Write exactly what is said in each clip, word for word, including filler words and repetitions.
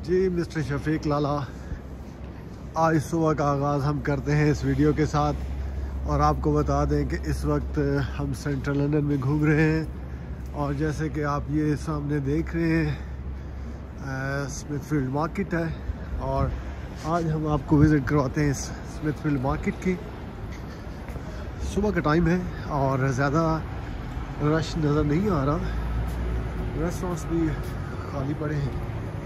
जी mister Shafiq लाला, आज सुबह का आगाज़ हम करते हैं इस वीडियो के साथ और आपको बता दें कि इस वक्त हम सेंट्रल लंदन में घूम रहे हैं और जैसे कि आप ये सामने देख रहे हैं स्मिथफील्ड मार्केट है और आज हम आपको विज़िट करवाते हैं इस स्मिथफील्ड मार्केट की। सुबह का टाइम है और ज़्यादा रश नज़र नहीं आ रहा, रेस्टोरेंट्स भी खाली पड़े हैं।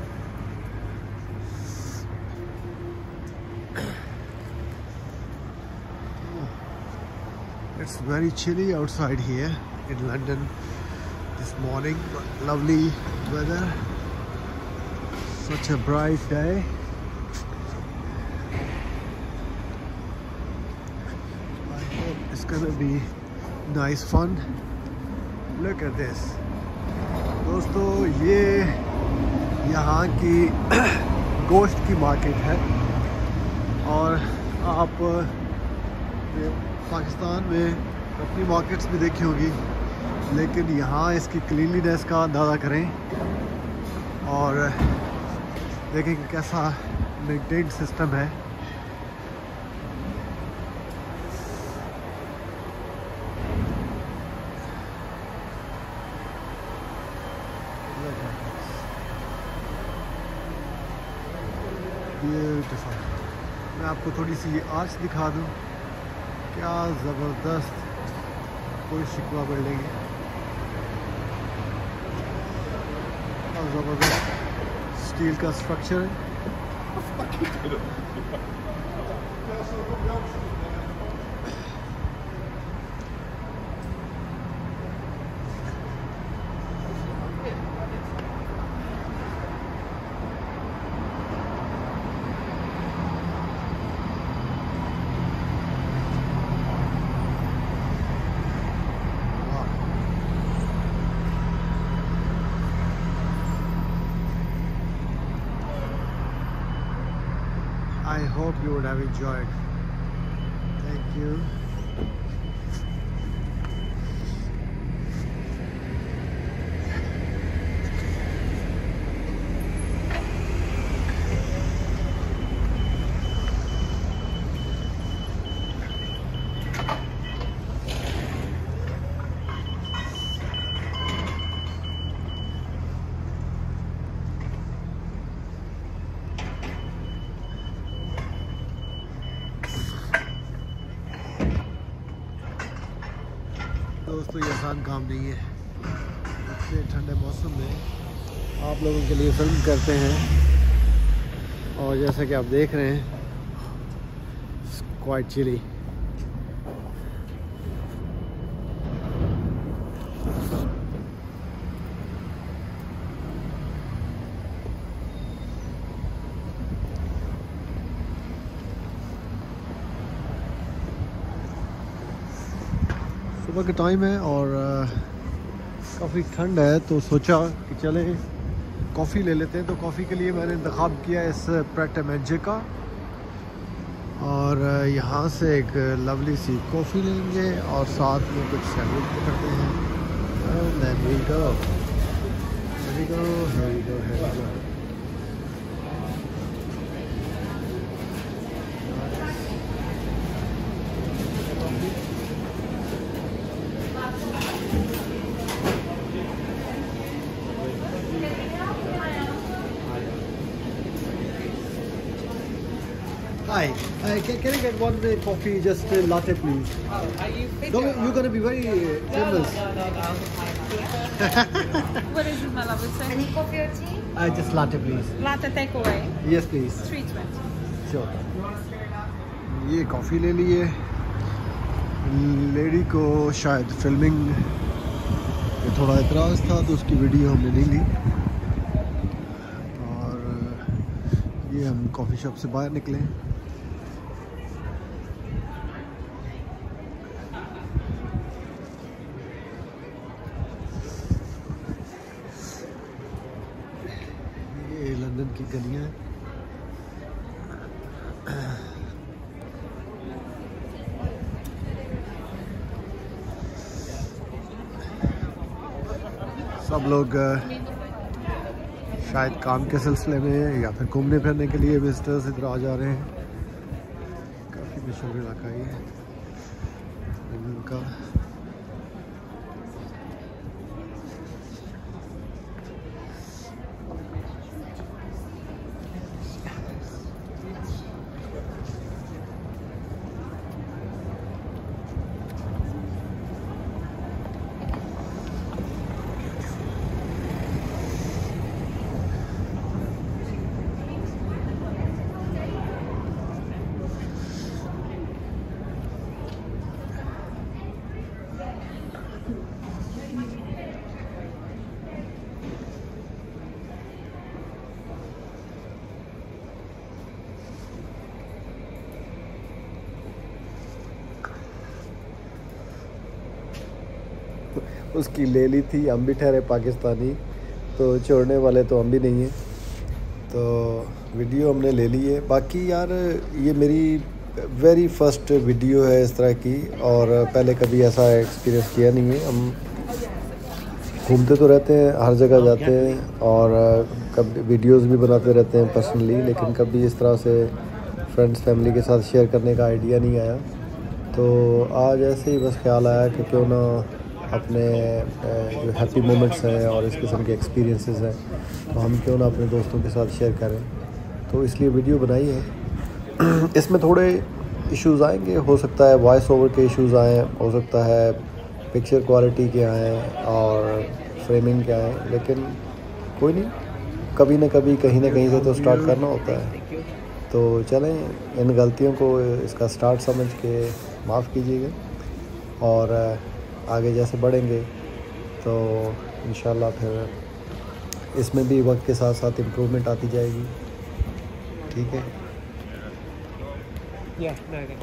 It's very chilly outside here in London this morning, but lovely weather, such a bright day. I hope it's gonna be nice fun. Look at this. दोस्तों ये यहाँ की गोश्त की मार्केट है और आप पाकिस्तान में अपनी मार्केट्स भी देखी होगी, लेकिन यहाँ इसकी क्लीनलीनेस का अंदाज़ा करें और देखें कि कैसा मेंटेन सिस्टम है। ब्यूटीफुल। मैं आपको थोड़ी सी ये आर्च दिखा दूँ, क्या ज़बरदस्त कोई शिकवा बिल्डिंग है और ज़बरदस्त स्टील का स्ट्रक्चर है। I hope you would have enjoyed. Thank you. दोस्तों ये आसान काम नहीं है, इतने ठंडे मौसम में आप लोगों के लिए फिल्म करते हैं और जैसा कि आप देख रहे हैं क्वाइट चिली। सुबह का टाइम है और काफ़ी ठंड है, तो सोचा कि चले कॉफ़ी ले लेते हैं। तो कॉफ़ी के लिए मैंने इंतखाब किया इस प्रेट मैजे का और यहाँ से एक लवली सी कॉफ़ी लेंगे और साथ में कुछ सैंडविच पकड़ते हैं। Then we go. Here we go, here we go, here we go. Hi, uh, can, can I get one uh, coffee, just uh, latte please? Oh, are you No, you're going to be very uh, famous. No, no, no, no. What is it, my lovely sir? Any coffee or tea? Uh, just latte please. Latte takeaway. Yes please. three twenty. Sure. ये coffee ले लिए। Lady को शायद filming पे थोड़ा एतराज़ था तो उसकी वीडियो हमने नहीं ली और ये हम कॉफ़ी शॉप से बाहर निकले। ये लंदन की गलियाँ हैं। सब लोग शायद काम के सिलसिले में या फिर घूमने फिरने के लिए विजिटर्स इधर आ जा रहे हैं। काफ़ी मशहूर इलाका ये का। उसकी ले ली थी, हम भी ठहरे पाकिस्तानी, तो छोड़ने वाले तो हम भी नहीं हैं, तो वीडियो हमने ले ली है। बाकी यार ये मेरी वेरी फर्स्ट वीडियो है इस तरह की, और पहले कभी ऐसा एक्सपीरियंस किया नहीं है। हम घूमते तो रहते हैं, हर जगह जाते हैं और कभी वीडियोस भी बनाते रहते हैं पर्सनली, लेकिन कभी इस तरह से फ्रेंड्स फैमिली के साथ शेयर करने का आइडिया नहीं आया। तो आज ऐसे ही बस ख्याल आया कि क्यों ना अपने जो हैप्पी मोमेंट्स हैं और इस किस्म के एक्सपीरियंसेस हैं तो हम क्यों ना अपने दोस्तों के साथ शेयर करें, तो इसलिए वीडियो बनाई है। इसमें थोड़े इश्यूज़ आएंगे, हो सकता है वॉइस ओवर के इश्यूज़ आएँ, हो सकता है पिक्चर क्वालिटी के आएँ और फ्रेमिंग के आएँ, लेकिन कोई नहीं, कभी ना कभी कहीं ना कहीं से तो स्टार्ट करना होता है। तो चलें, इन गलतियों को इसका स्टार्ट समझ के माफ़ कीजिएगा, और आगे जैसे बढ़ेंगे तो इंशाल्लाह फिर इसमें भी वक्त के साथ साथ इम्प्रूवमेंट आती जाएगी। ठीक है। Yeah, no, no.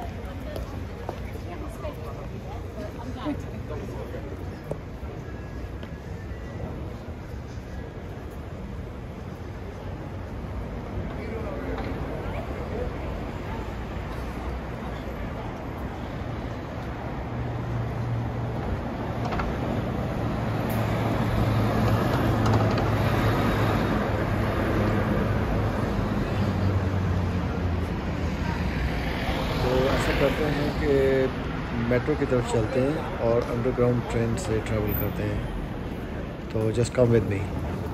करते हैं कि मेट्रो की तरफ चलते हैं और अंडरग्राउंड ट्रेन से ट्रैवल करते हैं, तो जस्ट कम विद मी।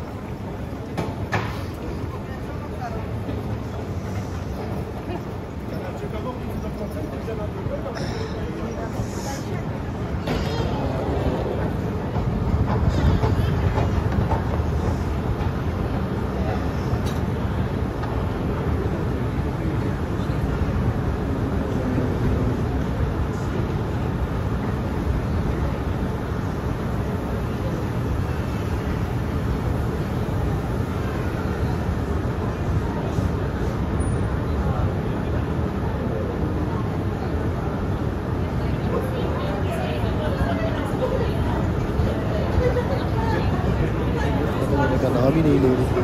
का नाम ही नहीं ले रही।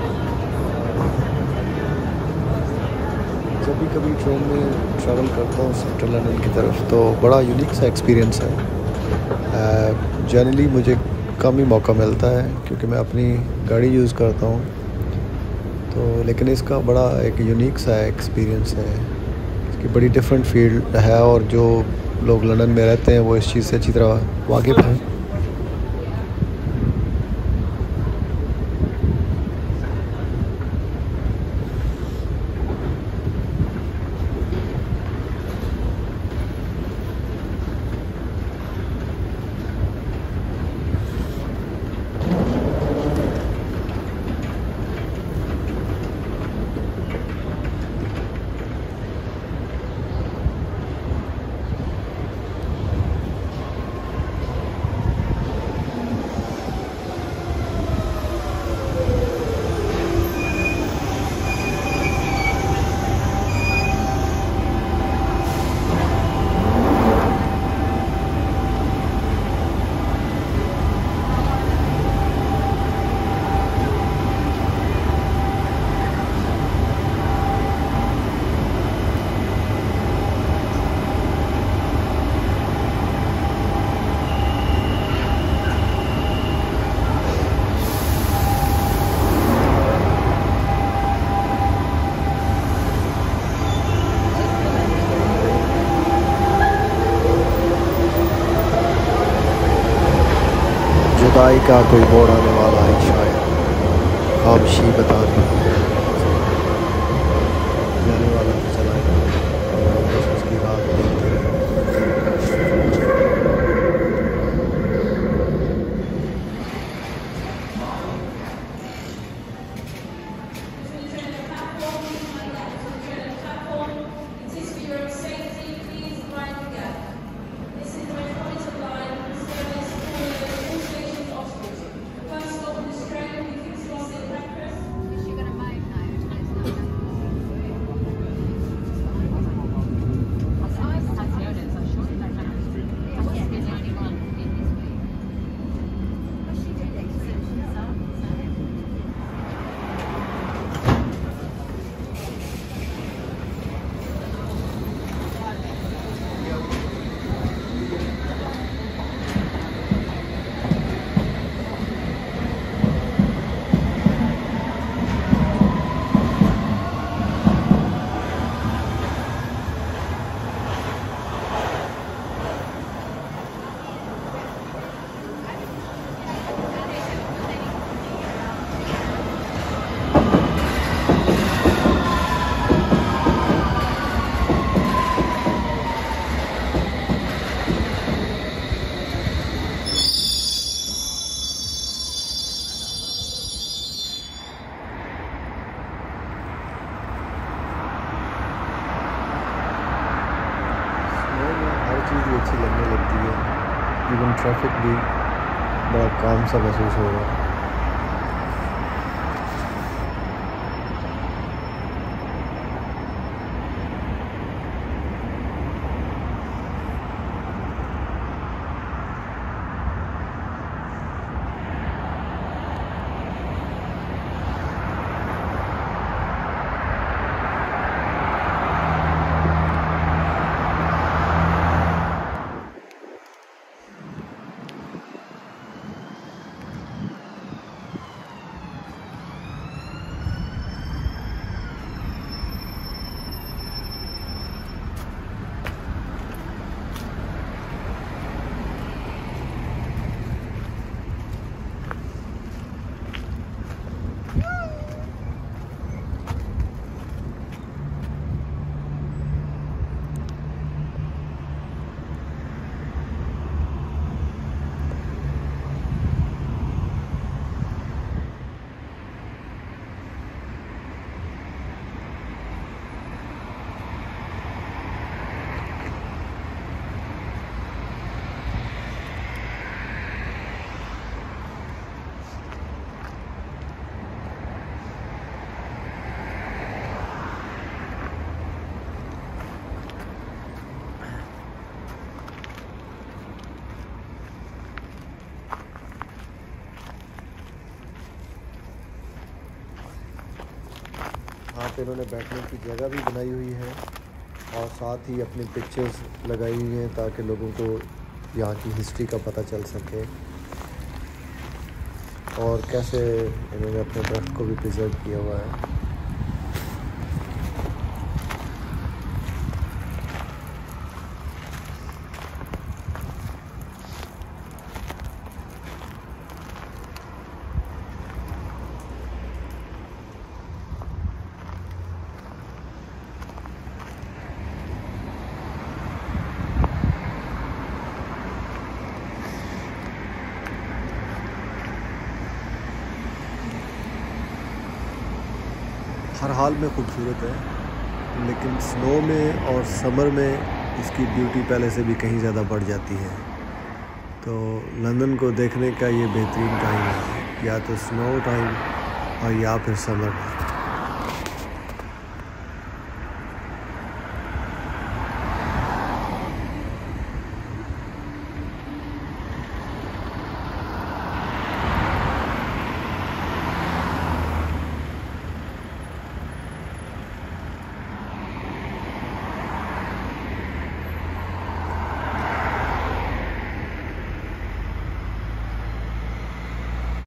जब भी कभी ट्रेन में ट्रैवल करता हूँ सेंट्रल लंदन की तरफ, तो बड़ा यूनिक सा एक्सपीरियंस है। जनरली मुझे कम ही मौका मिलता है क्योंकि मैं अपनी गाड़ी यूज़ करता हूँ, तो लेकिन इसका बड़ा एक यूनिक सा एक्सपीरियंस है। इसकी बड़ी डिफरेंट फील्ड है और जो लोग लंदन में रहते हैं वो इस चीज़ से अच्छी तरह वाकिफ़ हैं। खुदाई का कोई बोर्ड आने वाला है शायद, खामशी बता दी जाने वाला तो चला गया, बस उसकी रात देखते रहे। चीज़ भी अच्छी लगने लगती है, इवन ट्रैफिक भी बड़ा काम सा महसूस होगा। यहाँ पे इन्होंने बैठने की जगह भी बनाई हुई है और साथ ही अपनी पिक्चर्स लगाई हुई हैं ताकि लोगों को यहाँ की हिस्ट्री का पता चल सके और कैसे इन्होंने अपने दर्ख्त को भी प्रिजर्व किया हुआ है। हर हाल में खूबसूरत है, लेकिन स्नो में और समर में इसकी ब्यूटी पहले से भी कहीं ज़्यादा बढ़ जाती है। तो लंदन को देखने का ये बेहतरीन टाइम है, या तो स्नो टाइम और या फिर समर में।